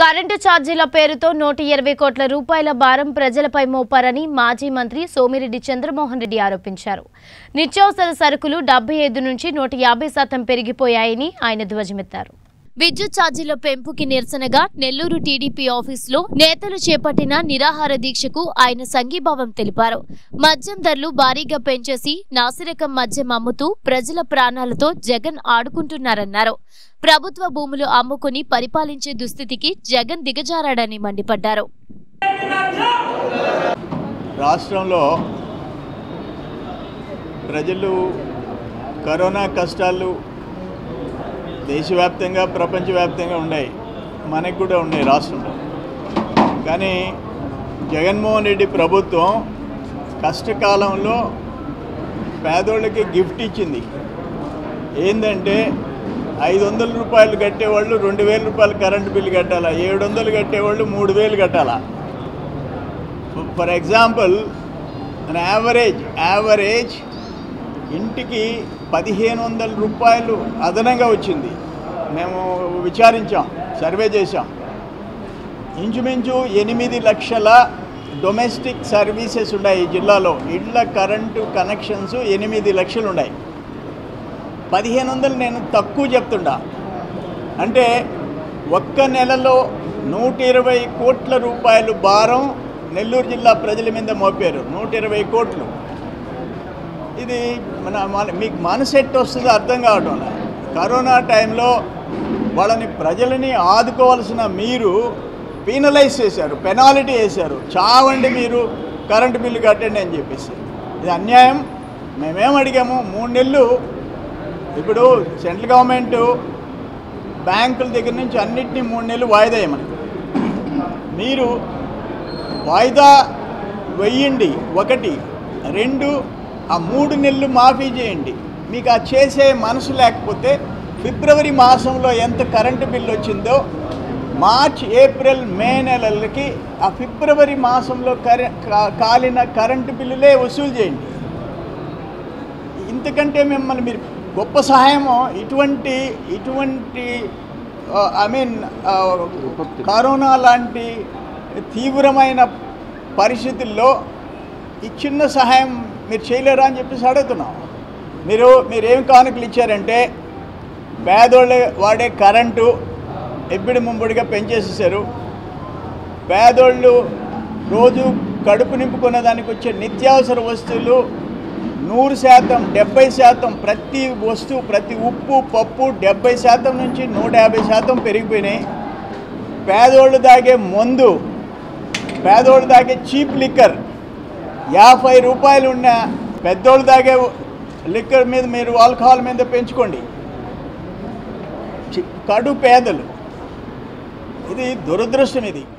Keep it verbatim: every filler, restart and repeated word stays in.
Current ఛార్జీల పేరుతో నూట ఇరవై కోట్ల రూపాయల భారం ప్రజలపై మోపారని మాజీ మంత్రి సోమిరెడ్డి చంద్రమోహన్ రెడ్డి ఆరోపించారు. నిత్యావసర సరుకులు డెబ్బై ఐదు నుంచి నూట యాభై శాతం పెరిగిపోయాయని ఆయన ధ్వజమెత్తారు. విద్యుత్ ఛార్జీల పెంపుకి నిరసనగా నెల్లూరు టీడీపీ ఆఫీసులో నేతలు చేపట్టిన నిరాహార దీక్షకు ఆయన సంఘీభావం తెలిపారు. మద్యం ధరలు భారీగా పెంచేసి నాసిరకం మద్యం అమ్ముతూ ప్రజల ప్రాణాలతో జగన్ ఆడుకుంటున్నారన్నారు. ప్రభుత్వ భూములు అమ్ముకుని పరిపాలించే దుస్థితికి జగన్ దిగజారాడని మండిపడ్డారు. రాష్ట్రంలో ప్రజలు కరోనా కష్టాలు దేశవ్యాప్తంగా ప్రపంచవ్యాప్తంగా ఉన్నాయి, మనకు కూడా ఉన్నాయి రాష్ట్రంలో. కానీ జగన్మోహన్ రెడ్డి ప్రభుత్వం కష్టకాలంలో పేదోళ్ళకి గిఫ్ట్ ఇచ్చింది. ఏంటంటే ఐదు వందల రూపాయలు కట్టేవాళ్ళు రెండు వేల రూపాయలు కరెంటు బిల్లు కట్టాలా, ఏడు వందలు కట్టేవాళ్ళు మూడు వేలు కట్టాలా. ఫర్ ఎగ్జాంపుల్ యావరేజ్ యావరేజ్ ఇంటికి పదిహేను వందల రూపాయలు అదనంగా వచ్చింది. మేము విచారించాం, సర్వే చేశాం. ఇంచుమించు ఎనిమిది లక్షల డొమెస్టిక్ సర్వీసెస్ ఉన్నాయి ఈ జిల్లాలో. ఇళ్ల కరెంటు కనెక్షన్స్ ఎనిమిది లక్షలు ఉన్నాయి. పదిహేను వందలు నేను తక్కువ చెప్తుండా. అంటే ఒక్క నెలలో నూట ఇరవై కోట్ల రూపాయలు భారం నెల్లూరు జిల్లా ప్రజల మీద మోపారు. నూట ఇరవై కోట్లు. ఇది మన మీకు మనసెట్ వస్తుందో అర్థం కావటం. కరోనా టైంలో వాళ్ళని ప్రజలని ఆదుకోవాల్సిన మీరు పీనలైజ్ చేశారు, పెనాల్టీ వేశారు. చావండి మీరు, కరెంటు బిల్లు కట్టండి అని చెప్పేసి. ఇది అన్యాయం. మేమేం అడిగాము, మూడు నెలలు ఇప్పుడు సెంట్రల్ గవర్నమెంట్ బ్యాంకుల దగ్గర నుంచి అన్నిటినీ మూడు నెలలు వాయిదా వేయమని, మీరు వాయిదా వెయ్యండి. ఒకటి రెండు ఆ మూడు నెలలు మాఫీ చేయండి. మీకు ఆ చేసే మనసు లేకపోతే ఫిబ్రవరి మాసంలో ఎంత కరెంటు బిల్లు వచ్చిందో మార్చ్ ఏప్రిల్ మే నెలలకి ఆ ఫిబ్రవరి మాసంలో కరె కాలిన కరెంటు బిల్లులే వసూలు చేయండి. ఇంతకంటే మిమ్మల్ని మీరు గొప్ప సహాయము ఇటువంటి ఇటువంటి ఐ మీన్ కరోనా లాంటి తీవ్రమైన పరిస్థితుల్లో ఈ చిన్న సహాయం మీరు చేయలేరా అని చెప్పేసి అడుగుతున్నాం. మీరు మీరేం కానుకలు ఇచ్చారంటే పేదోళ్ళు వాడే కరెంటు ఎబ్బడి ముంబడిగా పెంచేసేసారు. పేదోళ్ళు రోజు కడుపు నింపుకునే దానికి వచ్చే నిత్యావసర వస్తువులు నూరు శాతం డెబ్బై శాతం ప్రతి వస్తువు, ప్రతి ఉప్పు పప్పు డెబ్బై శాతం నుంచి నూట యాభై శాతం పెరిగిపోయినాయి. పేదోళ్ళు తాగే మందు, పేదోళ్ళు తాగే చీప్ లిక్కర్ యాభై రూపాయలు ఉన్న పెద్దోళ్ళు తాగే లిక్కర్ మీద మీరు ఆల్కహాల్ మీద పెంచుకోండి. కడు పేదలు. ఇది దురదృష్టం. ఇది